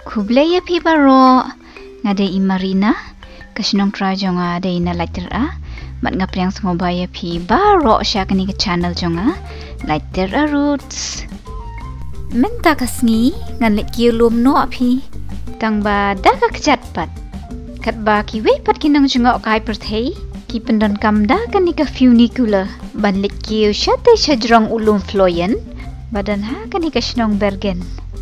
Kublaya pi baro ngade imarina kasinong trajonga de ina lighter mat ngapriang sngobaya pi baro syakani ke channel jonga lighter roots menta kasngi ngan lek kiulum no api tangba daga kejatpat katba ki we pat kinang jonga kai perthei ki pendon kamda kani ka funicula ban lek kiu syate syajrong ulum floyen badan ha kani kasinong bergen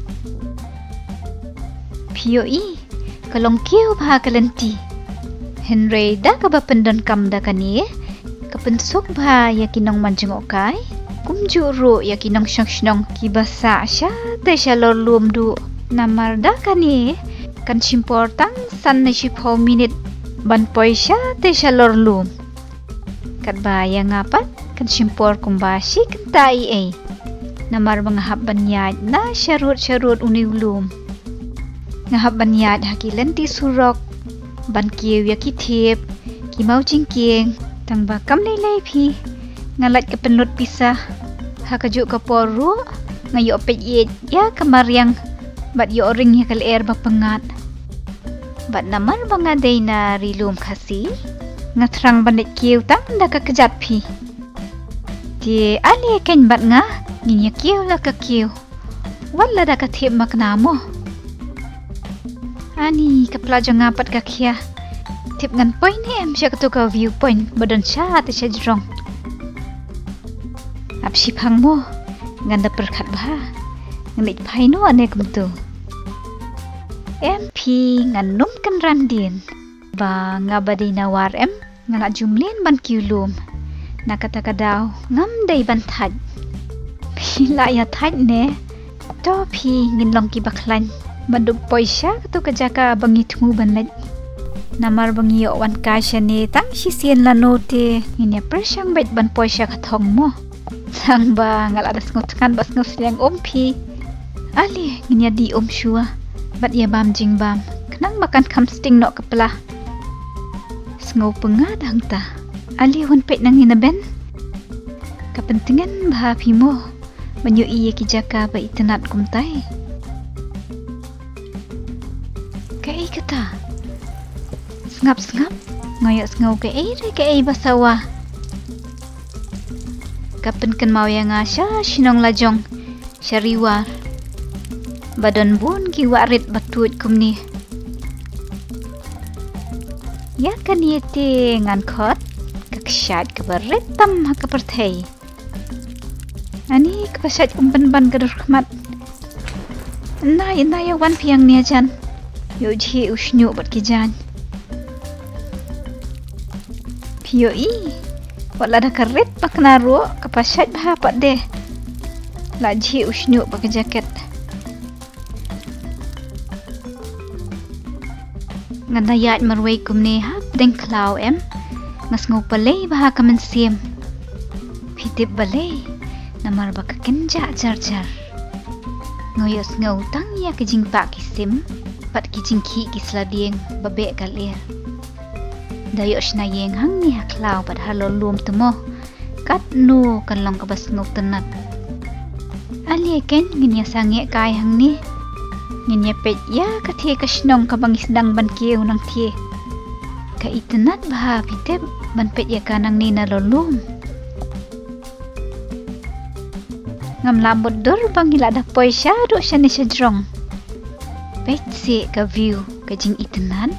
POE kalong kiu bah kalenti Henry da ka ba pendon kam da kani kapensok bah yakinong manjengok kai kumjuro yakinong syong kibasa sya te shalor lum du namar da kani kan simpor tang san na 10 minit ban poi sya te shalor lum kat ba yang apat kan simpor kumbashi kentai namar mangahap banyad na syarut uni ulum ngahap banyad hakilan ti surok ban kieu ya kitip ki mau jingkieng tang bakam lelai phi ngalat ke penlut pisah ha kajuk ke poru ngayo pejit ya kamaryang bat yo ring ya kal air bapengat bat namar bangadai na rilum khasi ngatrang banit kieu tang da ka kejat phi ti ali ken bat nga nginya kieu la ka kieu wala da ka thep maknamo ani kapla jonga pat kakia tip ngan point em sya ketuka viewpoint badan sya te syajrong apsi phangmo ngan da perkhat bah nganit phaino ane kumtu MP ngan num kan randin ba ngabadi nawar em ngala jumlin ban kiulum na kata kadaw ngam dai ban thaj pila ya thaj ne to phi nginlong ki baklan Maduk poisya tu kejaka bangi tunggu banlet. Namar bangi wan kasya ni tang sisian lanote ini persang bait ban poisya katong mo. Sang ba ngal ada ngutkan bas ngusliang ompi. Ali nginya di om shua. Bat ya bam jing bam. Kenang makan kamsting no kepala. Sngau pengat hangta. Ali wan pet nang hinaben. Kepentingan bah pimo. Banyu iya kijaka ba itenat kumtai. Kei kata Sengap Ngayak sengau kei basawa Kapan kan mau yang asya Sinong lajong Syariwar Badan bun ki warit batut kumni Ya kan yete ngan kot Kakshat kabarit tam hakaperthei Ani kapasat kumpan ban kadurkhmat Inay ya wan piang ni ajan Yo ji usnyu bat kijan POE wala da karet paknaro kapasat bah pat deh la ji usnyu pak jaket ngandayat marway kumne ha deng klau em ngasngo palay bah kamen sim pitip balay namar baka kenja jar ngoyos ngau tang ya kejing pak kisim pat kijingki kisladieng babek kalir dayosh na yeng hang ni haklaw pat halolum temo kat nu kanlong kabas ngok tenat ali ken nginya sange kai hang ni nginya pet ya kathe kasnong kabang isdang ban kieu nang thie ka itenat bah pitep ban pet ya kanang ni na lolum ngam lambot dor bang hila da poisya do syane syajrong Petse ka view kajing itenan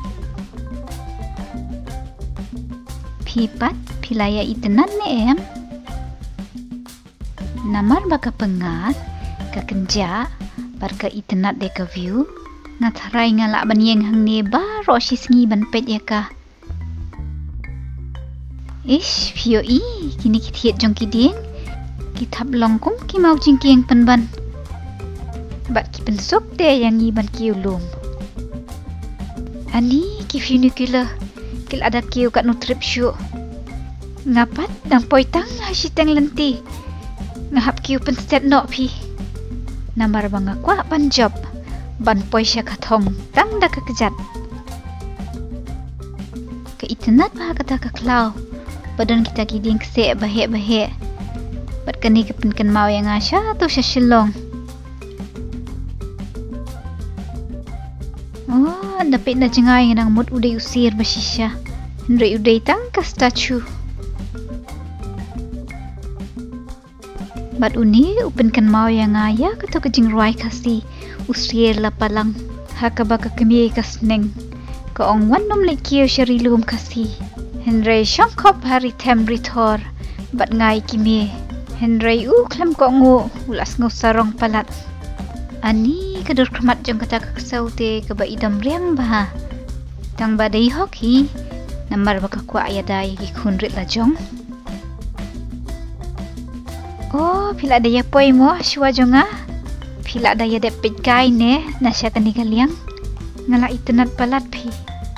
Pipat pilaya itenan ne em Namar baka pengat ka kenja bar ka itenat de ka view ngatharai ngala banyeng hang ne ba ro sisngi ban pet ya ka Ish POE kini kithiet jong kiding kitab longkum ki mau jingkieng penban Bat ki pensok te yang iban kiulum. Ani ki funicula kil ada kiu kat nutrip syu. Ngapat dang poitang hasiteng lenti. Ngahap kiu penstet no pi. Namar banga kwa ban job. Ban poisya kathong tang da kekejat. Ke itenat bah kata ka klau. Badan kita kiding kse bahek. Bat kani kepenken mau yang asya tu syasilong. Oh, dapat na jengay ng mood uday usir basisya. Henry uday tang ka statue. Bat uni upen kan mau yang ngaya kato kajing ruai kasi usir la palang. Haka baka kami kasneng. Kaong wanom lekiyo syarilum kasi. Henry syangkop hari tem ritor. Bat ngay kimi. Henry uklam ko ngu ulas ngu sarong palat. Ani kadur kramat jong kata kakasau te kaba idam riang bah. Tang badai hoki namar baka kwa ayadai ki kunrit la jong. Oh, pila daya poi mo shwa jonga. Pila daya depit kai ne nasya kani kaliang. Ngala itenat palat pi.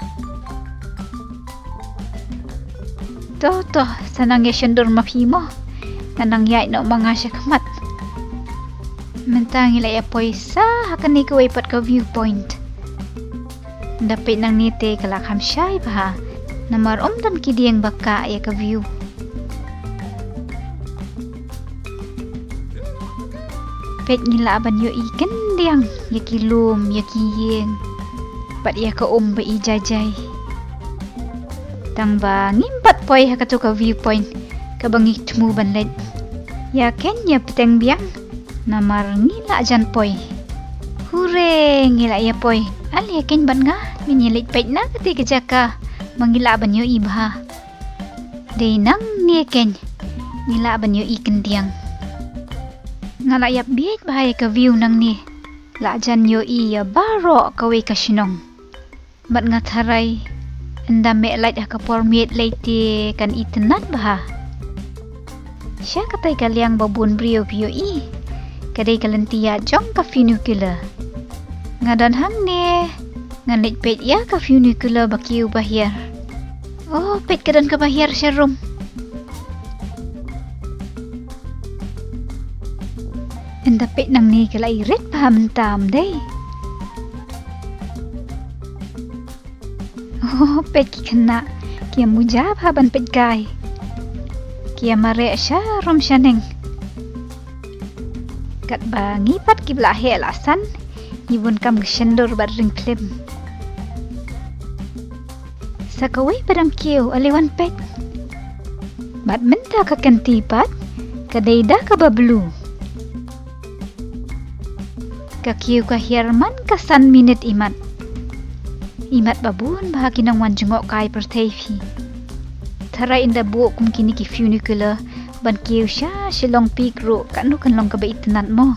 Toh sanang ya syendur mapi mo. Nanang yai no mangasya kamat. Mentang ila ya poisa hakan ni kuway pat ka viewpoint. Dapit nang nite kalakam syai bah. Namar dan kidiyang baka ya ka view. Pet ngila aban yo ikan diang ya kilum ya kiyeng. Pat ya ka ba ijajay. Tang ba ngimpat poy hakato ka viewpoint kabangi tmu banlet. Ya ken ya peteng biang. Namar ngila jan poy. Hure ngila ya poy. Ali yakin ban nga minyilit pet na kati kejaka mangila ban yo ibha. Day nang ni yakin ngila ban yo ikan tiang. Ngala yap biet bahaya ka view nang ni. La jan yo iya baro kawe kasinong. Bat nga taray anda me light hakapor miet late kan itenat bah. Siya katay kaliang babun brio view i. Kadai kalentia jong ka funicula. Ngadan hang ne. Nganlit pet ya ka funicula bakiu bahir. Oh, pet kadan ka bahir siya room. Enda pet nang ni kala irit paham tam day. Oh, pet ki kena. Kia mujab haban pet kai. Kia mare siya room siya neng. Kat ba ngipat ki belahe alasan ibun kam gsyendur bad ring klim. Sakawai padang kiyo aliwan pet. Bad menta ka kantipat kadai dah ka bablu. Ka kiyo ka hirman kasan minit imat. Imat babun bahagi nang wan jengok kai perteifi. Tarai inda buok kum kini ki funicula ban kiyo siya silong pikro kanu kan long kabaitenat mo.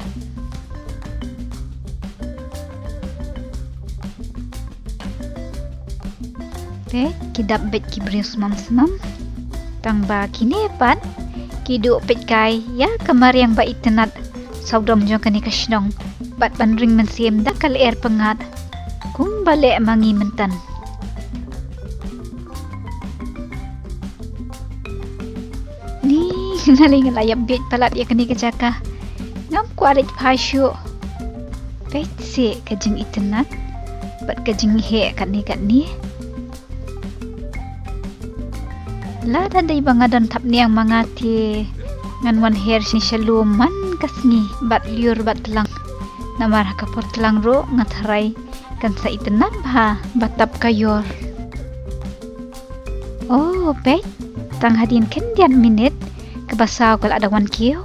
Pet kidap bet ki bring semam-semam. Tang ba kinepat kidu pet kai ya kamar yang baitenat saudom jong kani kasinong bat bandring mensiem da kal air pengat. Kung balik mangi mentan. Ni naling layap bet palat ya kani kejaka. Ngam kuarit pasyo. Pet si kajing itenat. Bat kajing he kat ni. La dadai bangadan tap niang mangati. Ngan wan hair sin shaluman kasngi bat liur bat telang. Namar kapor telang ro ngatharai kan sa itenat bah batap kayor. Oh, pet tang hadin kendian minit kebasaw kal ada wan kiyo.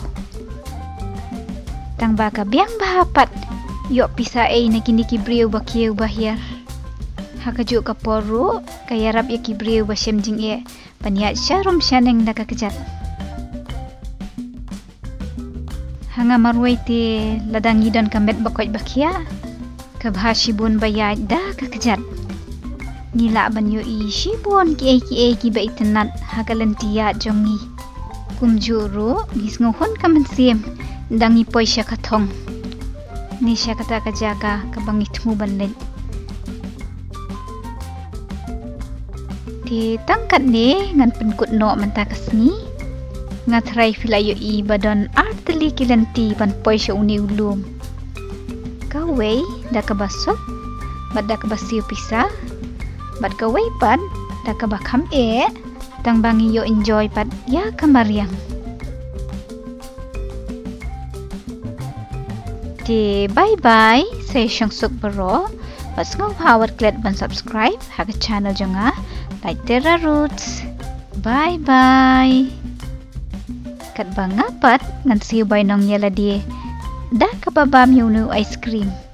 Tang baka biang bahapat yok pisa na kini kibriyo bakiyo bahir. Hakaju kaporo kayarap ya kibriyo basyem jing paniat syarum syaneng nakakejat. Hanga marway ti ladang idon kambet bakoy bakia kabhashibun bayad dah kakejat. Ngila ban yo i shibon ki ki baitenat hagalantia jongi. Kumjuro gisnguhon kamansim dangi poy siya katong. Ni siya kata kajaga kabangit mo banlet. Ti tangkat ni ngan penkut no mantakas ni. Ngatray filayo i badon arteli kilanti ban poy siya uni ulum. Kaway da kabasok bad da kabasiyo pisa bad kaway pad da kabakam tang bangi yo enjoy pad ya kamariang. Ti bye bye say siyang suk baro Pas ngawar klet ban subscribe ha channel jonga Laitera Roots. Bye bye. Kat bangapat ngan siubay nong yala di. Da kababam yung ice cream.